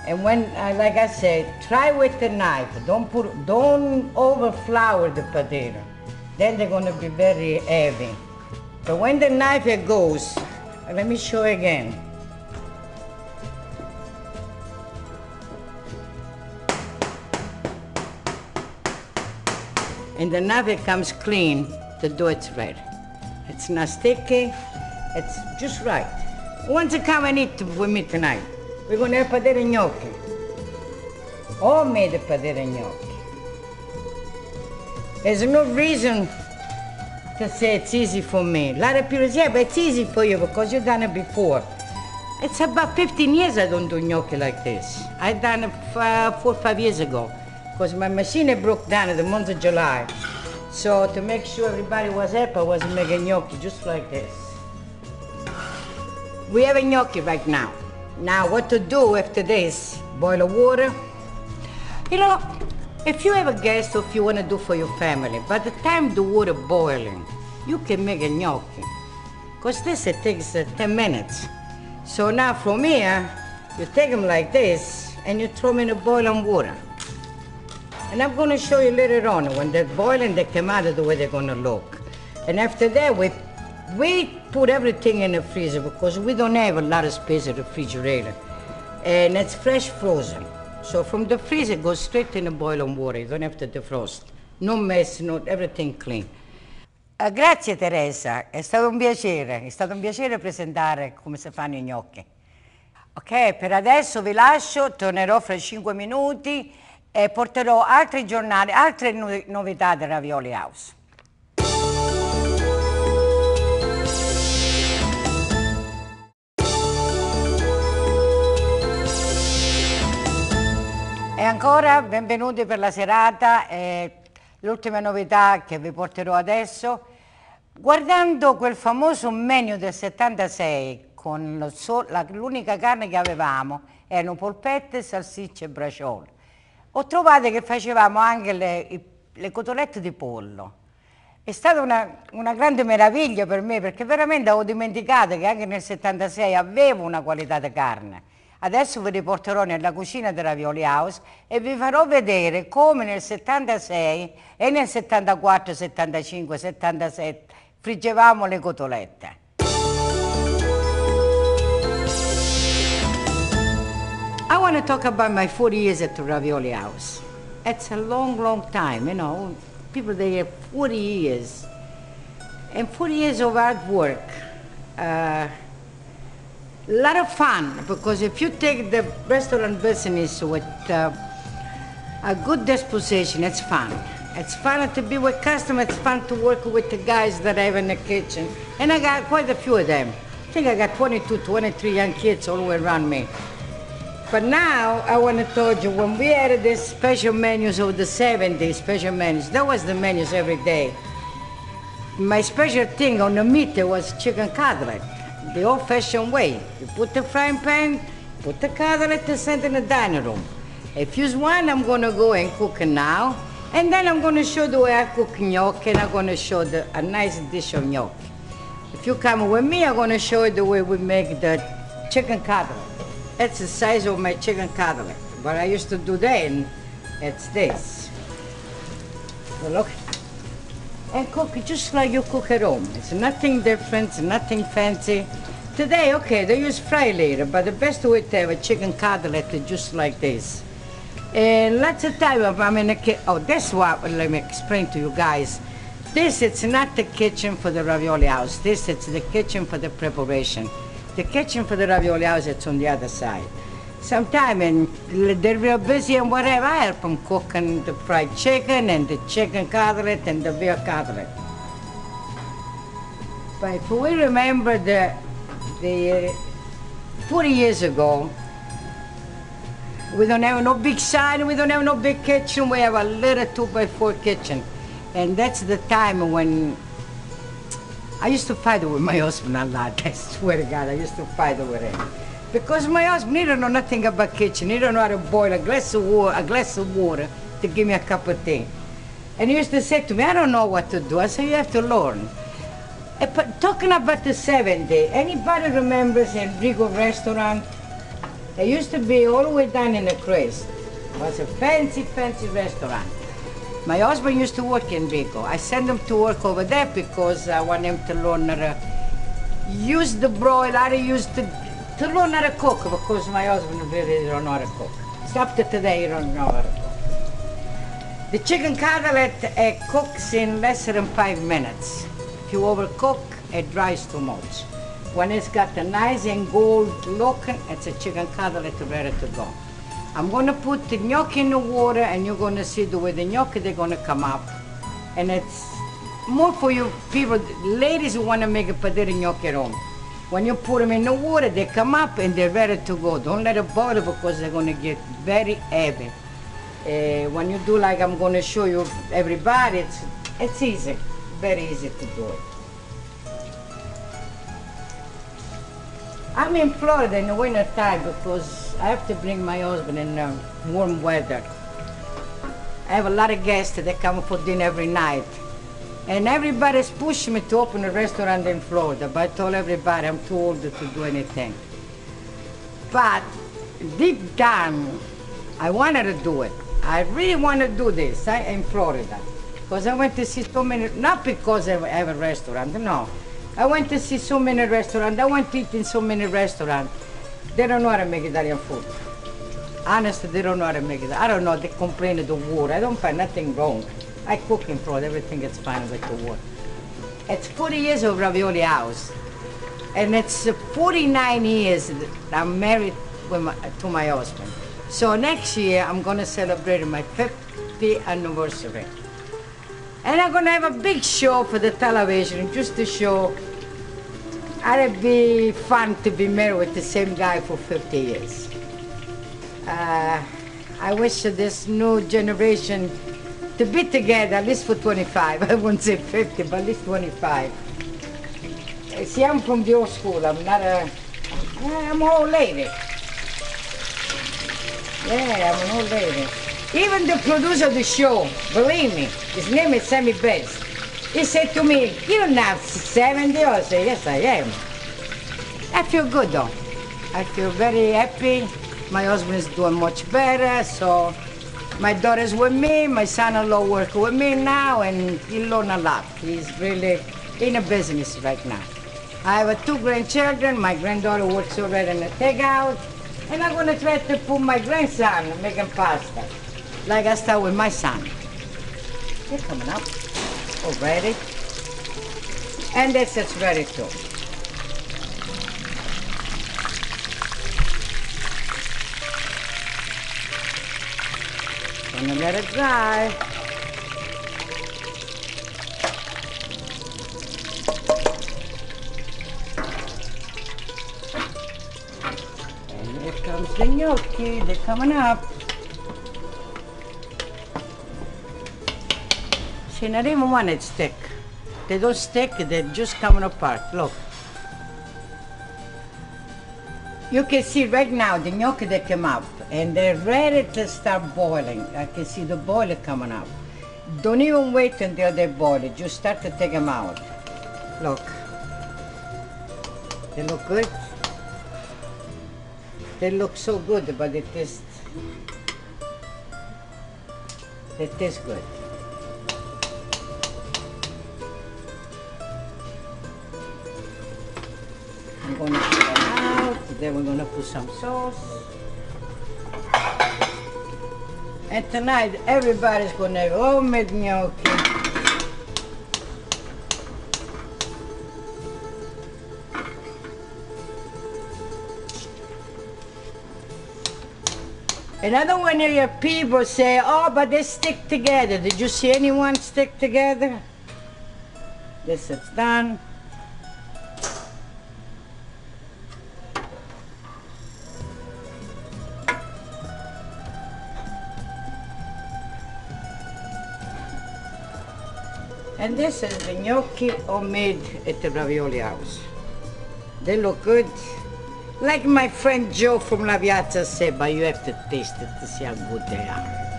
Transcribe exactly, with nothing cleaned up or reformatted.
And when, uh, like I said, try with the knife. Don't put, don't overflour the potato. Then they're gonna be very heavy. But when the knife it goes, let me show you again. And the knife it comes clean, the dough it's ready. It's not sticky, it's just right. Once you come and eat with me tonight, we're gonna have potato gnocchi. Homemade potato gnocchi. There's no reason to say it's easy for me. A lot of people say, yeah, but it's easy for you because you've done it before. It's about fifteen years I don't do gnocchi like this. I done it uh, four or five years ago because my machine broke down in the month of July. So to make sure everybody was happy, I was making gnocchi just like this. We have a gnocchi right now. Now what to do after this? Boil the water. You know, if you have a guest or if you want to do for your family, by the time the water boiling, you can make a gnocchi. Because this, it takes uh, ten minutes. So now from here, you take them like this and you throw them in the boiling water. And I'm going to show you later on, when they're boiling, they come out of the way they're going to look. And after that, we, we put everything in the freezer because we don't have a lot of space in the refrigerator. And it's fresh frozen. So from the freezer, it goes straight in the boiling water. You don't have to defrost. No mess, no, everything clean. Uh, grazie Teresa, è stato un piacere, è stato un piacere presentare come si fanno i gnocchi. Ok, per adesso vi lascio, tornerò fra cinque minuti e porterò altri giornali, altre no novità del Ravioli House. E ancora benvenuti per la serata, eh, l'ultima novità che vi porterò adesso. Guardando quel famoso menu del settantasei, con l'unica carne che avevamo erano polpette, salsicce e braciole, ho trovato che facevamo anche le, le cotolette di pollo. È stata una, una grande meraviglia per me perché veramente avevo dimenticato che anche nel settantasei avevo una qualità di carne. Adesso vi riporterò nella cucina del Ravioli House e vi farò vedere come nel settantasei e nel settantaquattro, settantacinque, settantasette friggevamo le cotolette. I want to talk about my forty years at the Ravioli House. It's a long, long time, you know. People, they have forty years. And forty years of hard work. Uh, A lot of fun, because if you take the restaurant business with uh, a good disposition, it's fun. It's fun to be with customers, it's fun to work with the guys that I have in the kitchen. And I got quite a few of them. I think I got twenty-two, twenty-three young kids all the way around me. But now, I want to tell you, when we had these special menus of the seventies, special menus, that was the menus every day. My special thing on the meat was chicken cutlet. The old-fashioned way. You put the frying pan, put the cutlet and send in the dining room. If you want, I'm going to go and cook it now. And then I'm going to show the way I cook gnocchi, and I'm going to show the, a nice dish of gnocchi. If you come with me, I'm going to show you the way we make the chicken cutlet. That's the size of my chicken cutlet. But I used to do that, and it's this. So look. And cook it just like you cook at home. It's nothing different, it's nothing fancy. Today, okay, they use fry later, but the best way to have a chicken cutlet is just like this. And lots of time I'm in the kitchen. Oh, that's what, let me explain to you guys. This, it's not the kitchen for the Ravioli House. This, it's the kitchen for the preparation. The kitchen for the Ravioli House, it's on the other side. Sometimes they're real busy and whatever, I help them cooking the fried chicken and the chicken cutlet and the veal cutlet. But if we remember the, the uh, forty years ago, we don't have no big sign, we don't have no big kitchen, we have a little two by four kitchen. And that's the time when I used to fight with my husband a lot, I swear to God, I used to fight with him. Because my husband, he don't know nothing about kitchen. He don't know how to boil a glass of water, a glass of water to give me a cup of tea. And he used to say to me, I don't know what to do. I said, you have to learn. But talking about the seventies, anybody remembers Enrico restaurant? It used to be all the way down in the crest. It was a fancy, fancy restaurant. My husband used to work in Vigo. I sent him to work over there because I want him to learn how to use the broil, how to use the, to learn how to cook, because my husband really don't know how to cook. It's up to today, he don't know how to cook. The chicken cutlet uh, cooks in less than five minutes. If you overcook, it dries too much. When it's got a nice and gold look, it's a chicken cutlet ready to go. I'm going to put the gnocchi in the water, and you're going to see the way the gnocchi, they're going to come up. And it's more for you people, ladies who want to make a padere gnocchi at home. When you put them in the water, they come up and they're ready to go. Don't let it boil because they're going to get very heavy. Uh, when you do like I'm going to show you everybody, it's, it's easy, very easy to do it. I'm in Florida in the winter time because I have to bring my husband in uh, warm weather. I have a lot of guests that come for dinner every night. And everybody's pushing me to open a restaurant in Florida, but I told everybody I'm too old to do anything. But deep down, I wanted to do it. I really want to do this I, in Florida. Because I went to see so many, not because I have a restaurant, no. I went to see so many restaurants. I went to eat in so many restaurants. They don't know how to make Italian food. Honestly, they don't know how to make it. I don't know, they complain of the water. I don't find nothing wrong. I cook in Florida, everything is fine with the water. It's forty years of Ravioli house. And it's forty-nine years that I'm married with my, to my husband. So next year, I'm gonna celebrate my fiftieth anniversary. And I'm gonna have a big show for the television, just to show how it'd be fun to be married with the same guy for fifty years. Uh, I wish this new generation to be together at least for twenty-five. I wouldn't say fifty, but at least twenty-five. See, I'm from the old school. I'm not a, I'm an old lady. Yeah, I'm an old lady. Even the producer of the show, believe me, his name is Sammy Betts. He said to me, "You're not seventy." I said, "Yes, I am." I feel good though. I feel very happy. My husband is doing much better, so my daughter's with me, my son-in-law works with me now, and he learned a lot. He's really in a business right now. I have two grandchildren. My granddaughter works already in the takeout, and I'm going to try to put my grandson making pasta, like I start with my son. They're coming up already. And this is ready too. Gonna let it dry. And here comes the gnocchi. They're coming up. See, not even one it stick. They don't stick, they're just coming apart. Look. You can see right now the gnocchi that came up, and they're ready to start boiling. I can see the boiler coming up. Don't even wait until they boil, just start to take them out. Look. They look good. They look so good, but they taste, they taste good. I'm going to put them out, then we're going to put some sauce. And tonight, everybody's going to have homemade gnocchi. And I don't want to hear people say, "Oh, but they stick together." Did you see anyone stick together? This is done. And this is the gnocchi homemade at the Ravioli house. They look good. Like my friend Joe from La Piazza said, but you have to taste it to see how good they are.